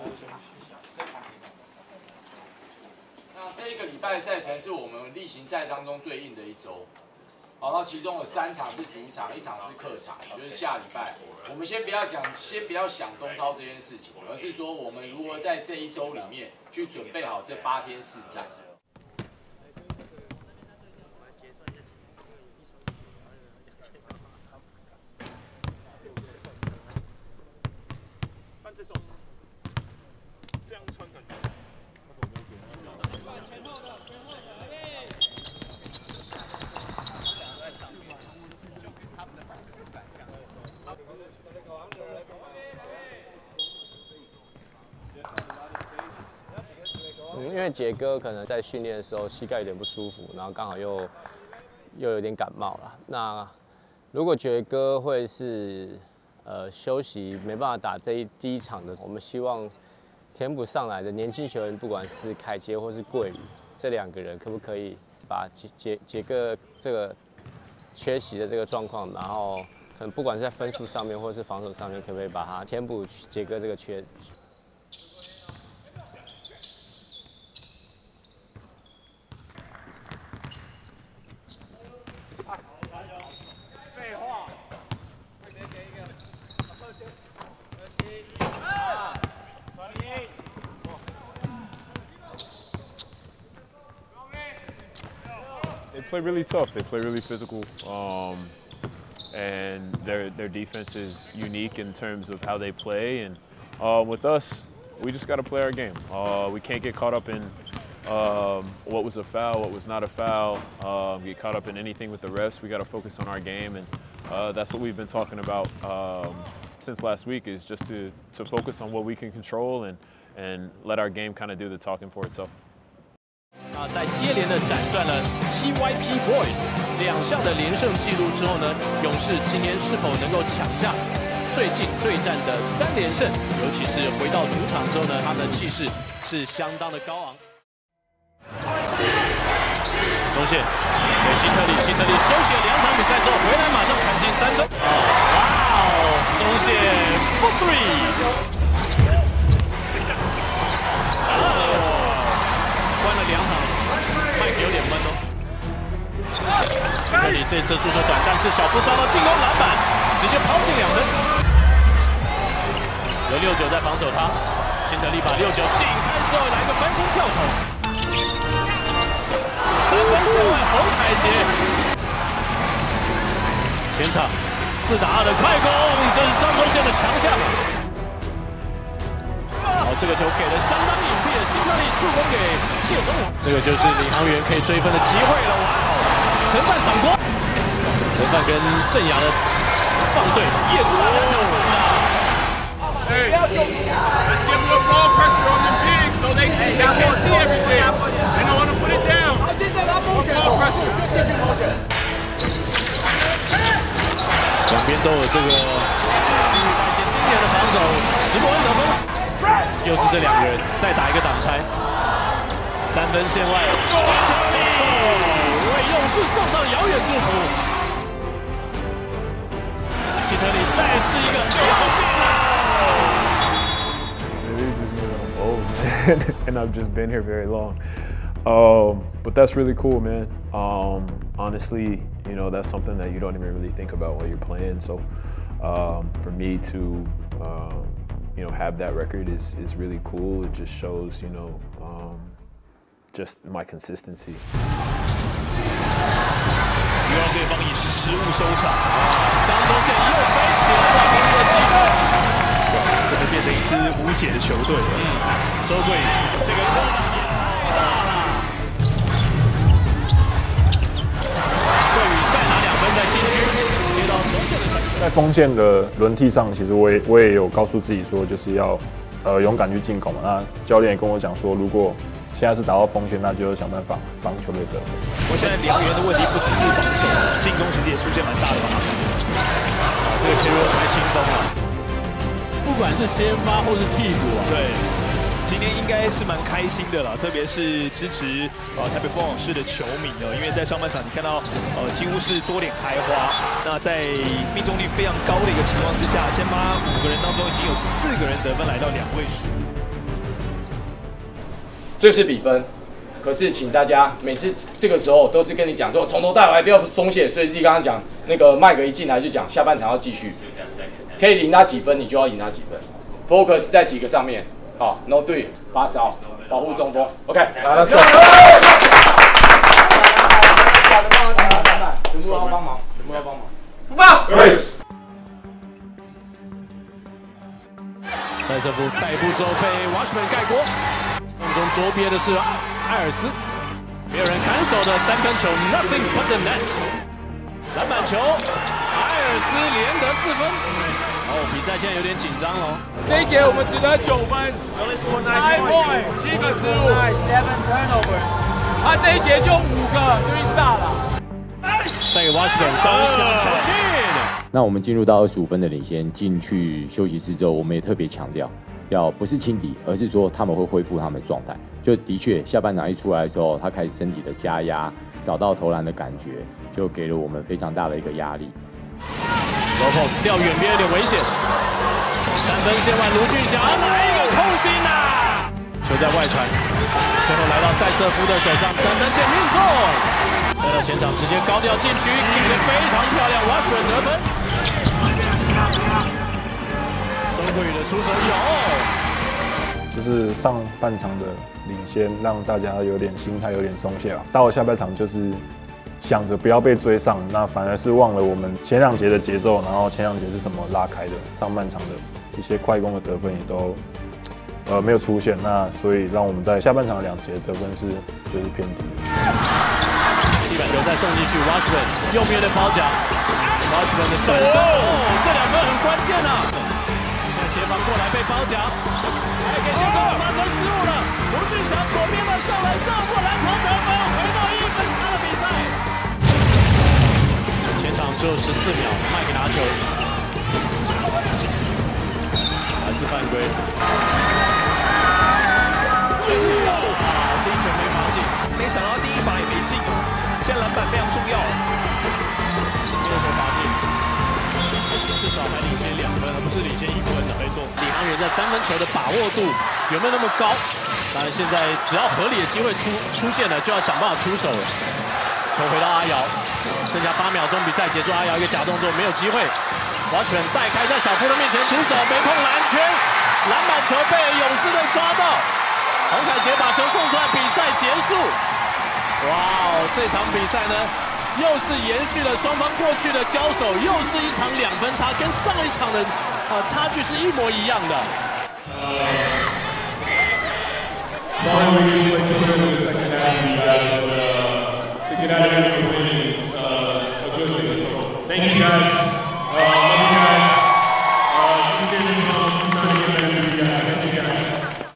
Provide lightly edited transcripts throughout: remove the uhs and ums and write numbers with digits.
那这一个礼拜的赛程是我们例行赛当中最硬的一周。好，那其中有3场是主场，1场是客场，就是下礼拜。我们先不要想东超这件事情，而是说我们如何在这一周里面去准备好这8天4战。 因为杰哥可能在训练的时候膝盖有点不舒服，然后刚好又有点感冒了。那如果杰哥会是休息没办法打第一场的，我们希望填补上来的年轻球员，不管是凯杰或是桂宇这2个人，可不可以把杰哥这个缺席的这个状况，然后可能不管是在分数上面或是防守上面，可不可以把它填补杰哥这个缺？ They play really tough. They play really physical, and their defense is unique in terms of how they play. And with us, we just got to play our game. We can't get caught up in what was a foul, what was not a foul. Get caught up in anything with the refs. We got to focus on our game, and that's what we've been talking about since last week. Is just to focus on what we can control and let our game kind of do the talking for itself. 在接连的斩断了 TYP Boys 2项的连胜纪录之后呢，勇士今天是否能够抢下最近对战的3连胜？尤其是回到主场之后呢，他们的气势是相当的高昂。中线给希特利休息了2场比赛之后回来，马上砍进3分。哇哦，中线 for 3。 关了2场，麦克有点闷哦。希特利这次出手短，但是小夫抓到进攻篮板，直接抛进2分。有69在防守他，希特利把69顶开之后来一个翻身跳投，3分线外洪凯杰，前场4打2的快攻，这是张忠宪的强项。 这个球给了相当隐蔽的希特利助攻给谢宗儒，这个就是领航员可以追分的机会了。哇哦，陈范闪光，陈范跟郑雅的放对也是大家抢分的。 Let's give them a little ball pressure on them bigs so they can't see everything. They don't want to put it down. Ball pressure. 两边都有这个区域外线经典的防守，10波1得分。 又是这2个人再打一个挡拆，3分线外，希特利为勇士送上遥远祝福。希特利再是一个又进 I'm old, man, and I've just been here very long. But that's really cool, man. Honestly, you know, that's something that you don't even really think about while you're playing. So, for me to you know, have that record is really cool. It just shows, you know, just my consistency. 又让对方以失误收场，张忠宪又飞起来了，攻射机会变成一支无解的球队。周桂宇这个扣打也太大了，桂宇再拿2分在禁区，接到中线的传球。 在锋线的轮替上，其实我也有告诉自己说，就是要勇敢去进攻嘛。那教练也跟我讲说，如果现在是打到锋线，那就想办法帮球队得分。 我现在领航员的问题不只是防守，进攻其实也出现蛮大的麻烦。这个切入太轻松了，不管是先发或是替补啊，对， 今天应该是蛮开心的啦，特别是支持台北凤凰市的球迷哦，因为在上半场你看到几乎是多脸开花。那在命中率非常高的一个情况之下，先发5个人当中已经有4个人得分来到2位数。 这是比分。可是，请大家每次这个时候都是跟你讲说，从头到尾不要松懈。所以自己刚刚讲，那个麦克一进来就讲，下半场要继续，可以赢他几分，你就要赢他几分。Focus 在几个上面，好 ，no 对，把扫，保护中锋 ，OK， 来，全部要帮忙，全部要帮忙，福棒塞瑟夫带步之后被 Watchman 盖过，当中卓别的是艾尔斯，没有人看守的3分球 ，nothing but the net， 篮板球，艾尔斯连得4分。比赛现在有点紧张哦。 这一节我们只得9分，9 point， 7个失误，7 turnovers。他这一节就5个3 star 了。 再给 Watchman 上小球进。 那我们进入到25分的领先，进去休息室之后，我们也特别强调，要不是轻敌，而是说他们会恢复他们的状态。就的确下半场一出来的时候，他开始身体的加压，找到投篮的感觉，就给了我们非常大的一个压力。 Lopez 掉远边有点危险，3分线外卢俊祥来一个空心啊！球在外传，最后来到塞瑟夫的手上，3分线命中，来到前场直接高调禁区，给的非常漂亮 ，Watchman 得分。中国宇的出手有， 就是上半场的领先，让大家有点心态有点松懈了。到了下半场就是想着不要被追上，那反而是忘了我们前2节的节奏，然后前2节是怎么拉开的，上半场的一些快攻的得分也都没有出现，那所以让我们在下半场的2节得分就是偏低。 地板球再送进去 ，Watchman 右边的包夹 ，Watchman 的转身，这2分很关键啊！现在协防过来被包夹，还给现场发生失误了，卢俊祥左边的上来绕过篮筐得分，回到1分差的比赛。前场只有14秒，麦给拿球，还是犯规。第一球没罚进，没想到第1罚也没进，现在篮板非常重要。第2球罚进，至少还领先2分，而不是领先1分的。没错，领航员在3分球的把握度有没有那么高？当然，现在只要合理的机会出现了，就要想办法出手了。球回到阿瑶，剩下8秒钟比赛结束，阿瑶一个假动作没有机会 ，Watchman 带开在小夫的面前出手，没碰篮圈，篮板球被勇士队抓到，洪凯杰把球送出来，比赛结束。哇哦，这场比赛呢，又是延续了双方过去的交手，又是一场2分差，跟上一场的差距是一模一样的。 Thank you guys. Love you guys. Thank you guys.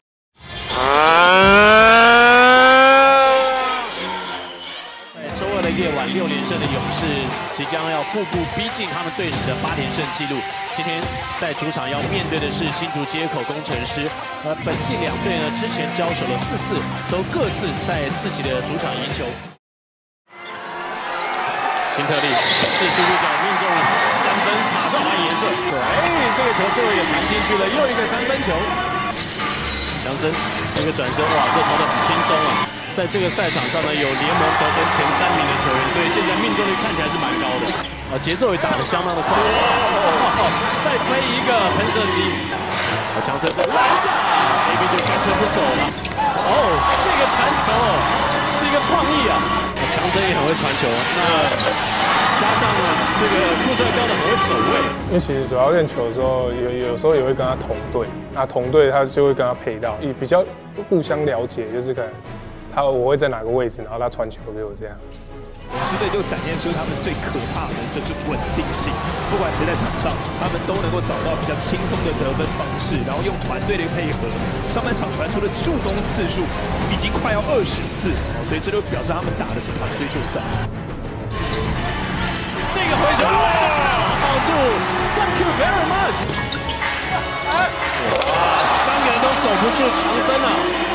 在周2的夜晚6连胜的勇士即将要步步逼近他们队史的8连胜纪录。今天在主场要面对的是新竹街口工程师。本季2队呢之前交手了4次，都各自在自己的主场赢球。辛特利45脚命中3分，马上换颜色。这个球最后也弹进去了，又一个3分球。强森那个转身，哇，这投得很轻松啊！在这个赛场上呢，有联盟得分前3名的球员，所以现在命中率看起来是蛮高的。节奏也打得相当的快。再飞一个喷射机，强森在篮下 ，AB 就干脆不守了。这个传球是一个创意啊！强森也很会传球，那加上这个库特高的很会走位。 因为其实主要练球的时候，有时候也会跟他同队，那同队他就会跟他配到，也比较互相了解，就是可能我会在哪个位置，然后他传球给我这样。 勇士队就展现出他们最可怕的就是稳定性，不管谁在场上，他们都能够找到比较轻松的得分方式，然后用团队的配合。上半场传出的助攻次数已经快要20次，所以这就表示他们打的是团队作战。这个回球恰到好处 ，Thank you very much。哇，3个人都都守不住强森啊！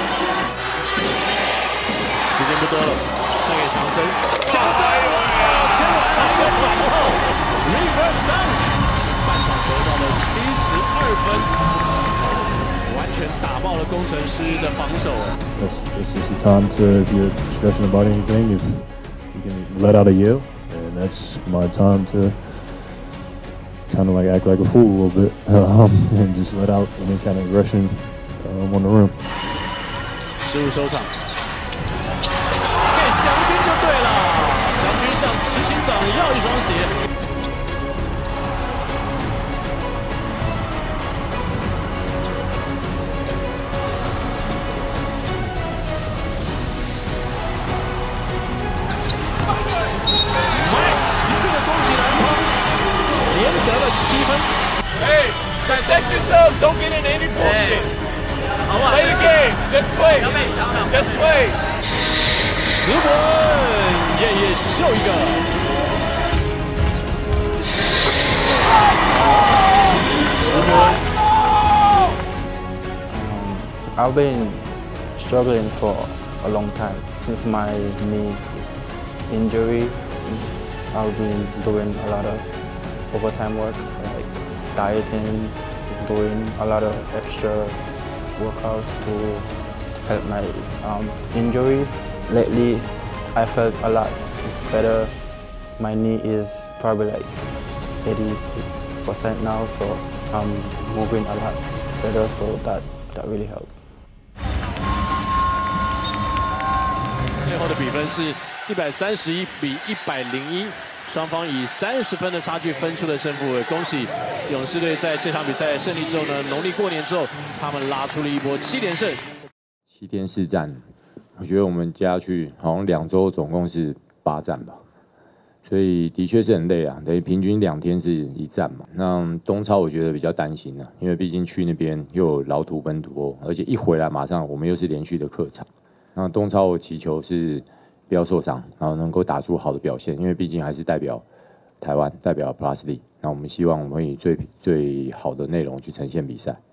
时间不多了，再给强森，前来了一个反后 ，reverse dunk， 半场得到了72分，完全打爆了工程师的防守。 This is the time to if you're stressing about anything, if you can let out a yell, and that's my time to kind of like act like a fool a little bit and just let out any kind of aggression on the rim. 失误收场，给祥军就对了。祥军向执行长要一双鞋。Mike 持续的攻击篮筐，连得了7分。 Hey, protect yourself. Don't get in any bullshit. Play the game. Just play. Just play. 石伯恩夜秀一个。石伯恩。 I've been struggling for a long time since my knee injury. I've been doing a lot of overtime work, like dieting, doing a lot of extra workouts to help my injury. Lately, I felt a lot better. My knee is probably like 80% now, so I'm moving a lot better, so that really helped. 最后的比分是131比101，双方以30分的差距分出了胜负。恭喜勇士队在这场比赛胜利之后呢，农历过年之后，他们拉出了一波7连胜。 7天4战，我觉得我们加去好像2周总共是8战吧，所以的确是很累啊，等于平均2天是1战嘛。那东超我觉得比较担心啊，因为毕竟去那边又有老土本土而且一回来马上我们又是连续的客场。那东超我祈求是不要受伤，然后能够打出好的表现，因为毕竟还是代表台湾，代表 Plus League。那我们希望我们会以最好的内容去呈现比赛。